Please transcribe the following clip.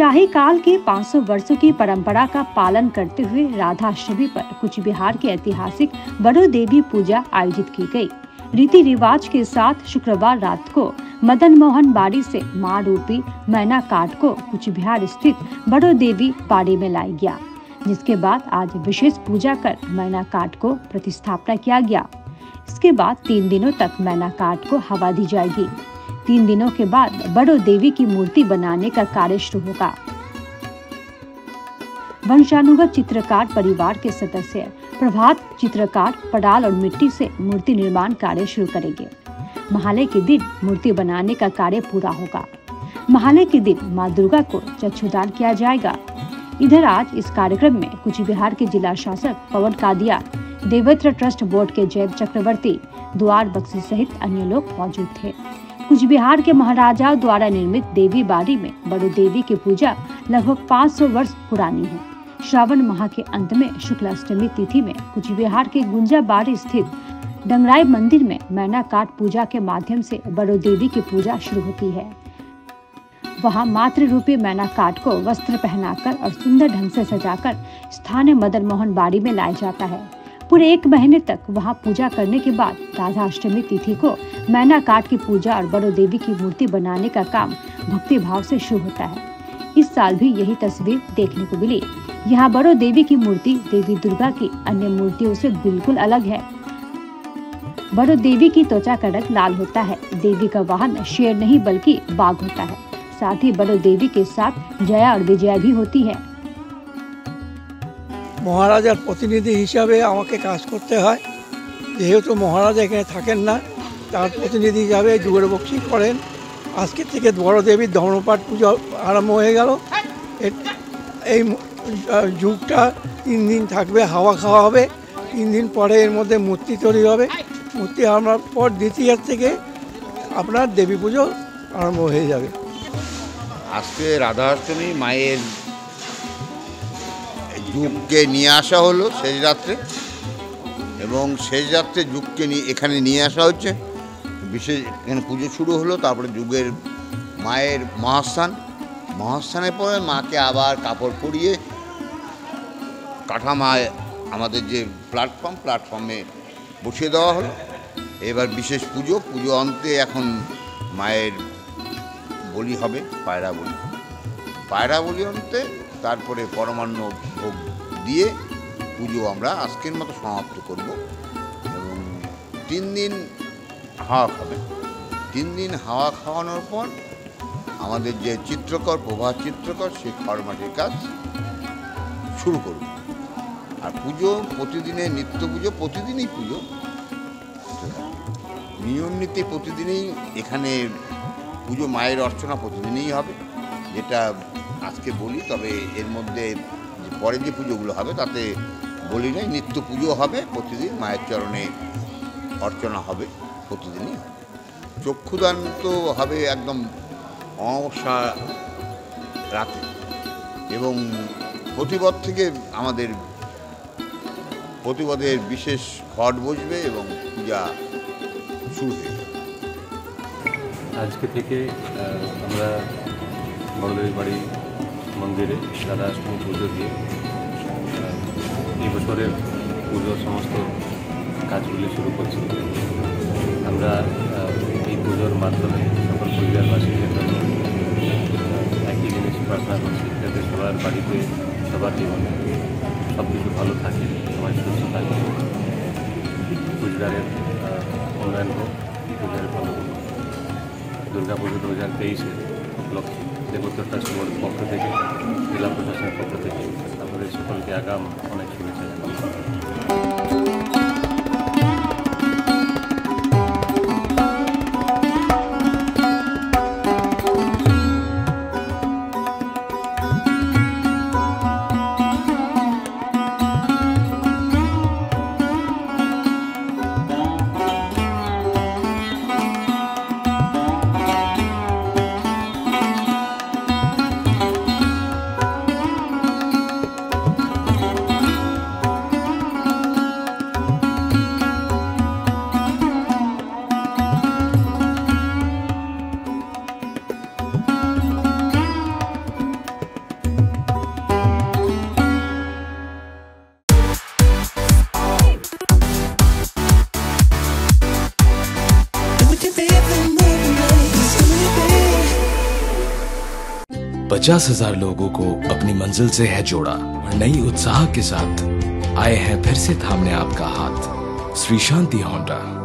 शाही काल के 500 वर्षों की परंपरा का पालन करते हुए राधाष्टमी पर कूच बिहार के ऐतिहासिक बड़ो देवी पूजा आयोजित की गई। रीति रिवाज के साथ शुक्रवार रात को मदन मोहन बाड़ी से मां रूपी मैना काट को कूच बिहार स्थित बड़ो देवी बाड़ी में लाया गया, जिसके बाद आज विशेष पूजा कर मैना काट को प्रतिस्थापना किया गया। इसके बाद 3 दिनों तक मैना काट को हवा दी जाएगी। 3 दिनों के बाद बड़ो देवी की मूर्ति बनाने का कार्य शुरू होगा। वंशानुगत चित्रकार परिवार के सदस्य प्रभात चित्रकार पडाल और मिट्टी से मूर्ति निर्माण कार्य शुरू करेंगे। महालय के दिन मूर्ति बनाने का कार्य पूरा होगा। महालय के दिन मां दुर्गा को चक्षुदान किया जाएगा। इधर आज इस कार्यक्रम में कूच बिहार के जिला शासक पवन कादिया, देवत्र ट्रस्ट बोर्ड के जयंत चक्रवर्ती, द्वार बख्शी सहित अन्य लोग मौजूद थे। कूच बिहार के महाराजाओं द्वारा निर्मित देवी बाड़ी में बड़ो देवी की पूजा लगभग 500 वर्ष पुरानी है। श्रावण माह के अंत में शुक्ल अष्टमी तिथि में कूच बिहार के गुंजा बाड़ी स्थित डंगराई मंदिर में मैना काट पूजा के माध्यम से बड़ो देवी की पूजा शुरू होती है। वहां मातृ रूपी मैना काट को वस्त्र पहनाकर और सुंदर ढंग से सजाकर स्थानीय मदन मोहन बाड़ी में लाया जाता है। पूरे 1 महीने तक वहां पूजा करने के बाद राधा अष्टमी तिथि को मैना काट की पूजा और बड़ो देवी की मूर्ति बनाने का काम भक्ति भाव से शुरू होता है। इस साल भी यही तस्वीर देखने को मिली। यहाँ बड़ो देवी की मूर्ति देवी दुर्गा की अन्य मूर्तियों से बिल्कुल अलग है। बड़ो देवी की त्वचा का रंग लाल होता है। देवी का वाहन शेर नहीं बल्कि बाघ होता है। साथ ही बड़ो देवी के साथ जया और विजया भी होती है। মহারাজার প্রতিনিধি হিসাবে আমাকে কাজ করতে হয়। যেহেতু মহারাজ এখানে থাকেন না, তার প্রতিনিধি হিসাবে যুগের বক্সি করেন। আজকে থেকে বড় দেবীর ধর্মপাঠ পুজো আরম্ভ হয়ে গেল। এই যুগটা 3 দিন থাকবে, হাওয়া খাওয়া হবে। 3 দিন পরে এর মধ্যে মূর্তি তৈরি হবে। মূর্তি আমার পর দ্বিতীয় থেকে আপনার দেবী পুজো আরম্ভ হয়ে যাবে। আজকে রাধাষ্টমী মায়ের যুগকে নিয়ে আসা হলো শেষ রাত্রে, এবং শেষ রাত্রে যুগকে এখানে নিয়ে আসা হচ্ছে। বিশেষ এখানে পুজো শুরু হলো, তারপরে যুগের মায়ের মহাস্থানের পরে মাকে আবার কাপড় পরিয়ে কাঠামায় আমাদের যে প্ল্যাটফর্মে বসিয়ে দেওয়া হলো। এবার বিশেষ পুজো অন্তে এখন মায়ের বলি হবে, পায়রা বলি অন্তে, তারপরে পরমান্ন ভোগ দিয়ে পুজো আমরা আজকের মতো সমাপ্ত করব। এবং 3 দিন হাওয়া খাবে। 3 দিন হাওয়া খাওয়ানোর পর আমাদের যে প্রভাত চিত্রকর সেই ফরম্যাটের কাজ শুরু করব। আর পুজো প্রতিদিনের নিত্য পুজো, প্রতিদিনই পুজো, নিয়ম নীতি প্রতিদিনই এখানে পুজো, মায়ের অর্চনা প্রতিদিনই হবে। যেটা আজকে বলি, তবে এর মধ্যে পরে যে পুজোগুলো হবে তাতে বলি নাই, নিত্য পুজো হবে। প্রতিদিন মায়ের চরণে অর্চনা হবে, প্রতিদিনই হবে। চক্ষুদান তো হবে একদম অমাবস্যা রাতে, এবং প্রতিপদ থেকে আমাদের প্রতিপদের বিশেষ ঘট বসবে এবং পূজা শুরু হয়ে যাবে। আজকে থেকে আমরা বড়দেবী বাড়ি মন্দিরে রাধাষ্টমী পুজো দিয়ে এই বছরের পুজোর সমস্ত কাজগুলি শুরু করছি। আমরা এই পুজোর মাধ্যমে সকল পরিবারবাসীদের জন্য একই জিনিস প্রার্থনা করছি, যাতে সবার বাড়িতে, সবার জীবনে সব কিছু ভালো থাকে, সবাই সুস্থ থাকে, গুজরাটের উন্নয়ন হোক, পূজার ভালো হোক। দুর্গা পুজো 2023-এর লক্ষ্যে দেবত্র ট্রাস্ট বোর্ডের পক্ষ থেকে, জেলা প্রশাসনের পক্ষ থেকে আমাদের সকলকে আগাম অনেক শুভেচ্ছা জানাই। 50,000 लोगों को अपनी मंजिल से है जोड़ा और नई उत्साह के साथ आए हैं फिर से थामने आपका हाथ। श्री शांति होंडा।